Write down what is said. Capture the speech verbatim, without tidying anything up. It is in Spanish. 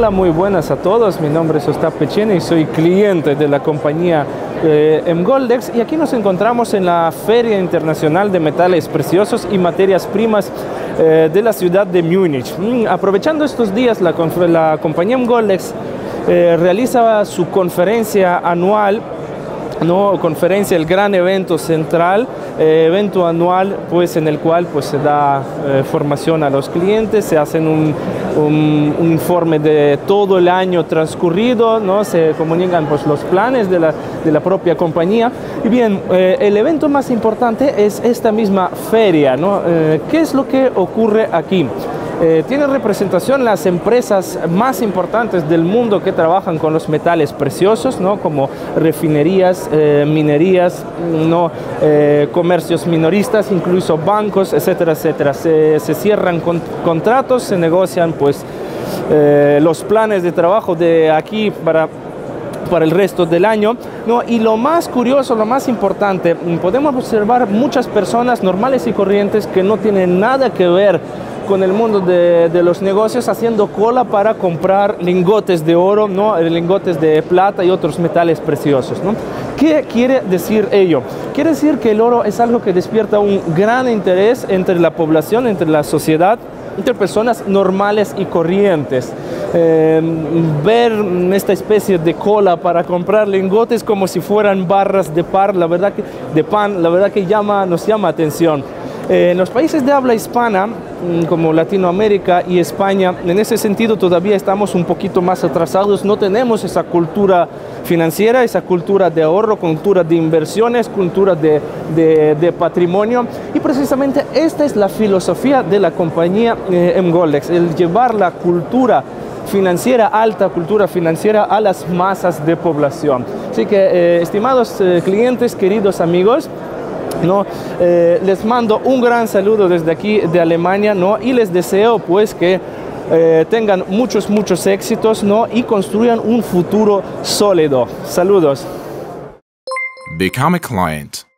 Hola, muy buenas a todos. Mi nombre es Ostap Pechene y soy cliente de la compañía eh, Mgoldex. Y aquí nos encontramos en la Feria Internacional de Metales Preciosos y Materias Primas eh, de la ciudad de Múnich. Mm, aprovechando estos días, la, la compañía Mgoldex eh, realiza su conferencia anual. No, conferencia, el gran evento central, eh, evento anual, pues en el cual pues se da eh, formación a los clientes, se hacen un, un, un informe de todo el año transcurrido, ¿no? Se comunican pues los planes de la, de la propia compañía. Y bien, eh, el evento más importante es esta misma feria, ¿no? Eh, ¿qué es lo que ocurre aquí? Eh, tiene representación las empresas más importantes del mundo que trabajan con los metales preciosos, ¿no? Como refinerías, eh, minerías, ¿no? eh, comercios minoristas, incluso bancos, etcétera, etcétera. Se, se cierran con, contratos, se negocian pues, eh, los planes de trabajo de aquí para... para el resto del año, ¿no? Y lo más curioso, lo más importante, podemos observar muchas personas normales y corrientes que no tienen nada que ver con el mundo de, de los negocios haciendo cola para comprar lingotes de oro, ¿no? Lingotes de plata y otros metales preciosos, ¿no? ¿Qué quiere decir ello? Quiere decir que el oro es algo que despierta un gran interés entre la población, entre la sociedad, entre personas normales y corrientes. Eh, ver esta especie de cola para comprar lingotes como si fueran barras de pan, la verdad que, de pan, la verdad que llama, nos llama atención. Eh, en los países de habla hispana, como Latinoamérica y España, en ese sentido todavía estamos un poquito más atrasados, no tenemos esa cultura financiera, esa cultura de ahorro, cultura de inversiones, cultura de, de, de patrimonio, y precisamente esta es la filosofía de la compañía eh, Mgoldex, el llevar la cultura financiera, alta cultura financiera a las masas de población. Así que, eh, estimados eh, clientes, queridos amigos, ¿no? Eh, les mando un gran saludo desde aquí de Alemania, ¿no? Y les deseo pues que eh, tengan muchos, muchos éxitos, ¿no? Y construyan un futuro sólido. Saludos. Become a client.